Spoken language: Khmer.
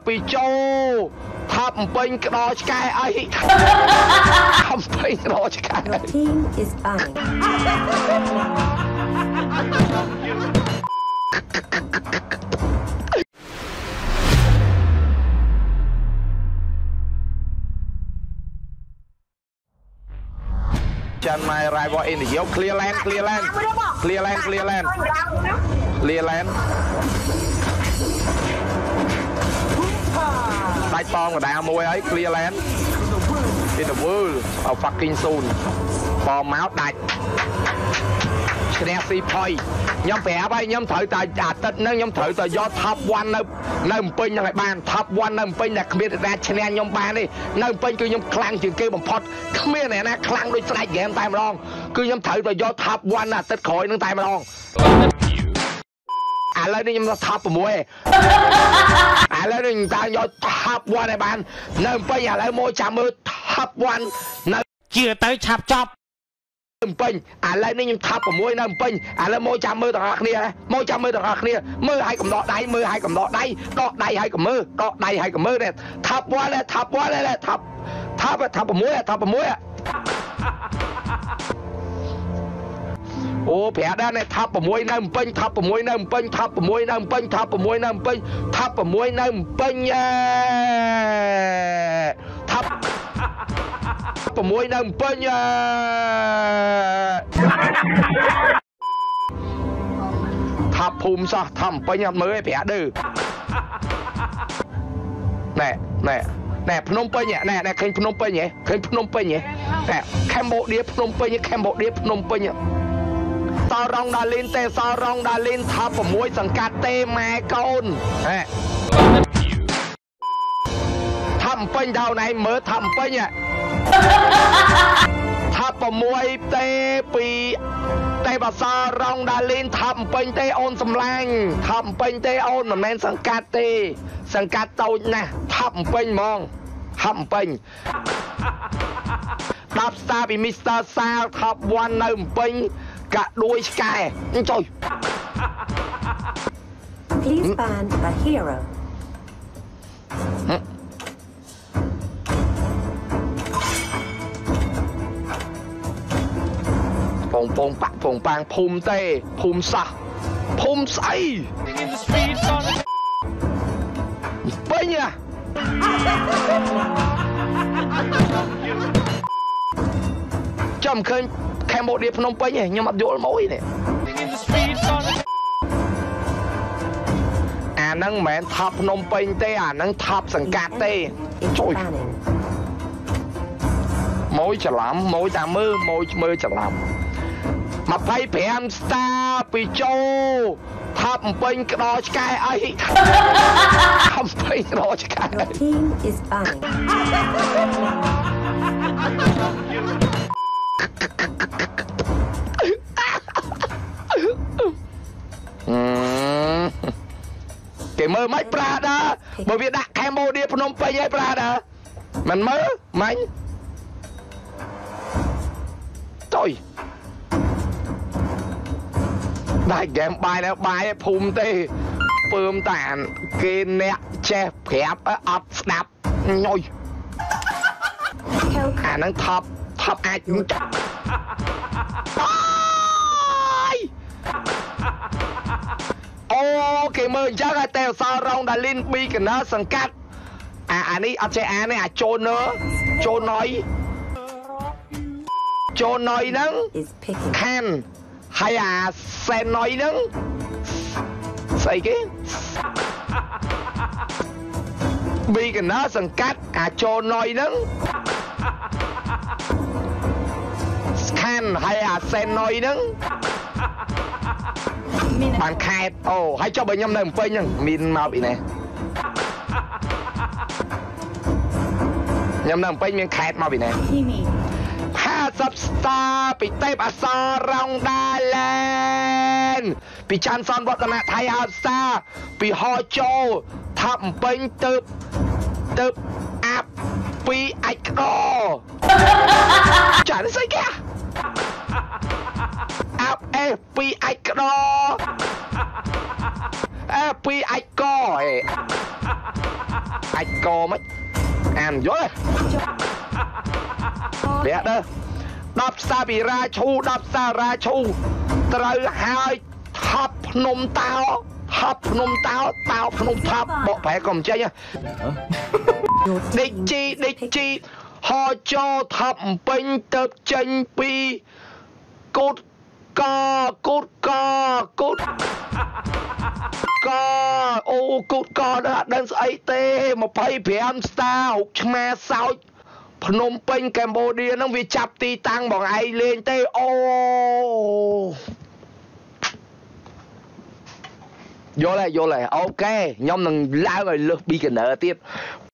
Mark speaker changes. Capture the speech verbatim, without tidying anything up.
Speaker 1: ពីចូលថាប់អំពេញក្តោឆ្កែអីអំពេញក្តោឆ្កែ
Speaker 2: Your team is banning.
Speaker 1: ចាន់ម៉ៃរ៉ៃវ៉អ៊ីនយោ clear land clear land clear land clear land clear land ដាច់បងកដាមួយហើយ clear land in the world of fucking soon បងមកដាច់ឈ្នះស៊ីផុយខ្ញុំប្រាប់ហើយខ្ញុំត្រូវតែអាទិត្យហ្នឹងខ្ញុំត្រូវតែយក top 1 នៅនៅភ្នំពេញហ្នឹងឲ្យបាន top 1 នៅភ្នំពេញតែគ្មានតែឈ្នះខ្ញុំបានទេនៅភ្នំពេញគឺខ្ញុំខ្លាំងជាងគេបំផុតគ្មានអ្នកណាខ្លាំងដូចស្ដេចហ្គេមតែម្ដងគឺខ្ញុំត្រូវតែយក top 1 អាទិត្យក្រោយហ្នឹងតែម្ដងឥឡូវនេះខ្ញុំ top 6 ឥឡូវនេះតាយក top 1 ឲ្យបាននៅភ្នំពេញឥឡូវមកចាំមើល top 1 នៅជឿទៅឆាប់ចប់ភ្នំពេញឥឡូវនេះខ្ញុំថាប់6នៅភ្នំពេញឥឡូវមកចាំមើលទាំងអស់គ្នាមកចាំមើលទាំងអស់គ្នាមើលឲ្យកំដកដៃមើលឲ្យកំដកដៃដកដៃឲ្យកំមើលដកដៃឲ្យកំមើលថាប់1ថាប់1ថាប់ថាប់ថាប់6ថាប់6អូប្រាក់ដែរថាប់6នៅភ្នំពេញថាប់6នៅភ្នំពេញថាប់6នៅភ្នំពេញថាប់6នៅភ្នំពេញថាប់6នៅភ្នំពេញថាប់6នៅភ្នំពេញថាប់ភូមិសោះថាប់ភ្នំពេញអត់មើលឯប្រាក់ដឺណែណែណែភ្នំពេញណែណែឃើញភ្នំពេញហ៎ឃើញភ្នំពេញហ៎ណែកម្ពុជាភ្នំពេញកម្ពុជាភ្នំពេញសរងដាលីនទេសរងដាលីនថាប់6សង្កាត់ទេម៉ែកូនហ៎ថាប់ភ្នំពេញដល់ណៃមើលថាប់ភ្នំពេញថាប់6ទេពីទេបសរងដាលីនថាប់ភ្នំពេញទេអូនសម្លាញ់ថាប់ភ្នំពេញទេអូនមិនមែនសង្កាត់ទេសង្កាត់តូចណាស់ថាប់ភ្នំពេញហ្មងថាប់ភ្នំពេញ10 star ពី Mister Sal top 1 នៅភ្នំពេញកាដួយឆ្កែចុយ
Speaker 2: Please ban a hero.
Speaker 1: ពងពងបាក់ពងប៉ាងភូមិទេភូមិសាសភូមិស្អីពេញអាចាំឃើញកម្ពុជាភ្នំពេញឯងខ្ញុំអត់យល់មួយនេះអាហ្នឹងមិនមែនថាប់ភ្នំពេញទេអាហ្នឹងថាប់សង្កាត់ទេជួយម៉ួយច្រឡំម៉ួយតាមើលម៉ួយមើលច្រឡំ25 star ពីចូលថាប់អំពេញក្តោឆ្កែអីអំពេញក្តោឆ្កែ
Speaker 2: Your team is banning. គេមើលមិនប្រាដាបើវាដាក់កម្ពុជាភ្នំពេញឲ្យប្រាដាមិនមើលមាញ់ចុយđại game bài đó bài phùm tê phùm tàn kê nẹ che phép ấp đạp nhoi à nó thập thập ai cũng chặt ô kì mơ chắc là tèo sao rong đã lên bi cái nó sẵn cắt à à ní ấp che à này à trôn nữa trôn nói trôn nói nắng khan hay à xe nói nắng xây cái bi cái nó sẵn cắt à trôn nói nắng khan hay à xe nói nắng bạn khai ồ hãy cho bệnh nhân này một phê nhưng mình mau bị nè nhầm nằm phê mình khai mau bị nè ha sắp xa bị tép à xa rong đa lên bị chan son bọt nè thay hà xa bị ho châu thầm phê tớp tớp áp bị ạch đo chả nó xây kìa áp ê bị ạch đo ê bị ạch co អាចកមិនអានយល់ទេវាដើ10ផ្សារពីរាឈូ10ផ្សាររាឈូត្រូវហើយថប់ភ្នំតោថប់ភ្នំតោតោភ្នំថប់បកប្រែក៏មិនចេញដេកជីដេកជីហោចូលថប់ពេញទៅចេញពីកូតកកូតកកូតកអូកូតកដល់ដឹងស្អីទេ25ស្តារុកឆ្មាសោចភ្នំពេញកម្ពុជាហ្នឹងវាចាប់ទីតាំងបងឯងលេងទេអូយល់ហើយយល់ហើយអូខេខ្ញុំនឹងឡើងឲ្យលើសពីកណ្ដើទៀត